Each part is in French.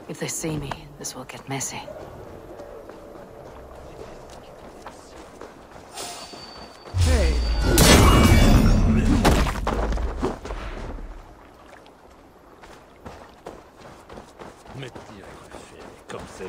If they see me, this will get messy. Hey! Me tire préféré comme c'est.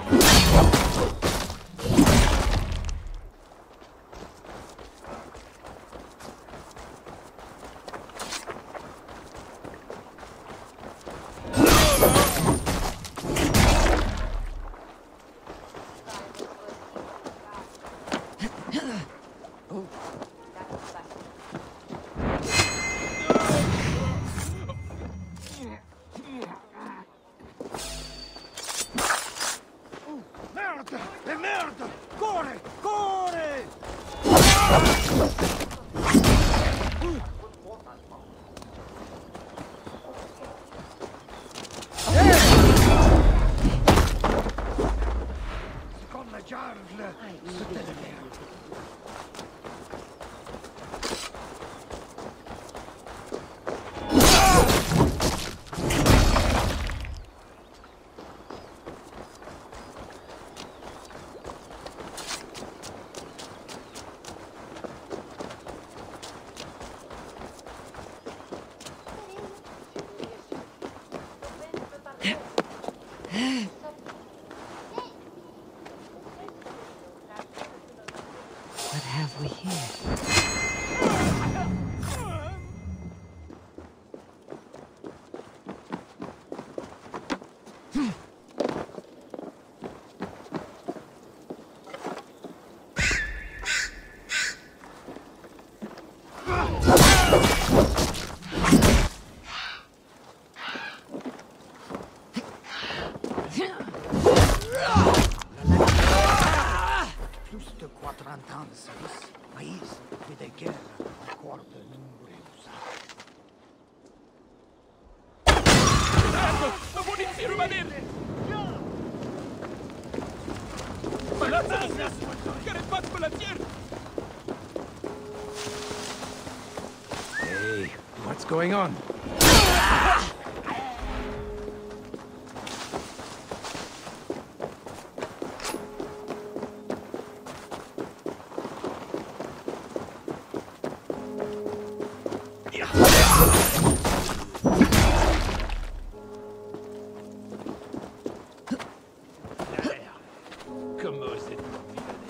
Merde! E merde! Corre! Corre! Con la giarla! Sotto la merda! What have we here? Plus de 40 ans de service, país et de guerre, encore de numerosa. Non vuoi iniziare a rimanere? Palazzo! Chiare fatto per la tierra! Hey, what's going on? Come oser violare?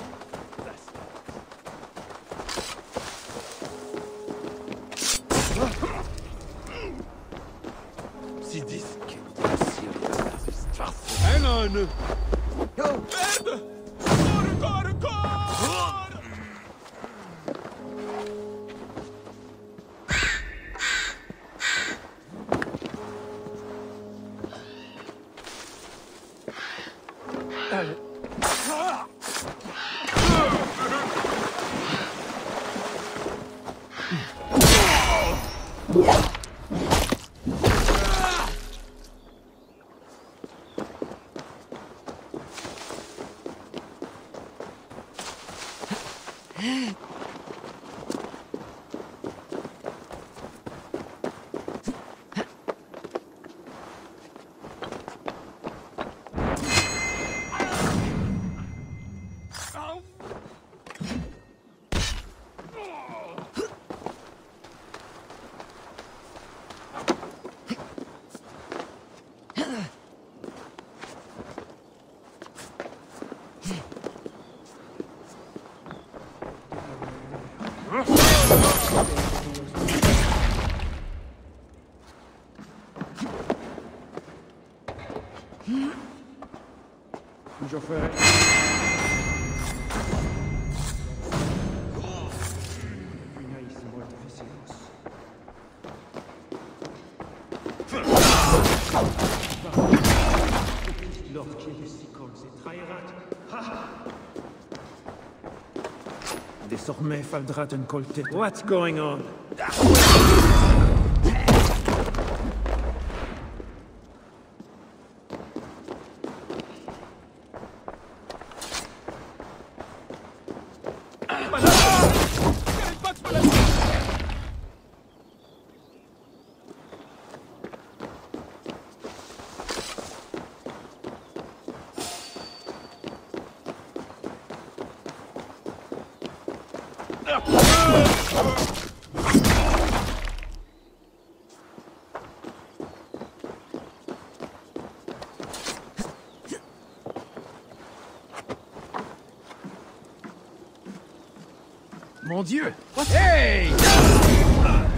Si discriminazione. Hang on! Merde! Corre, corre, corre! Je ferai. Désormais, faudra un colté. What's going on? Mon Dieu! Hey!